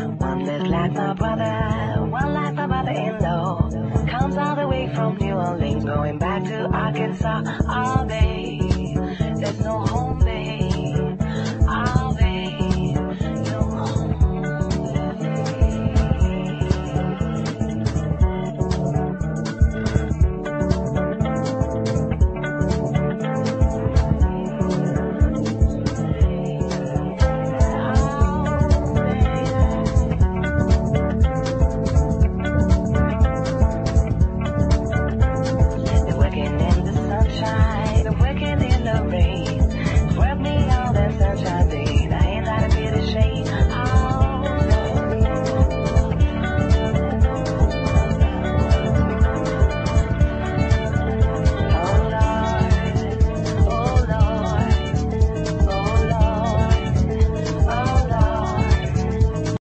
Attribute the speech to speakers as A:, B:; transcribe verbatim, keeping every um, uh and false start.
A: One live like my brother, one like my brother-in-law. Comes all the way from New Orleans, going back to Arkansas all day. There's no home there.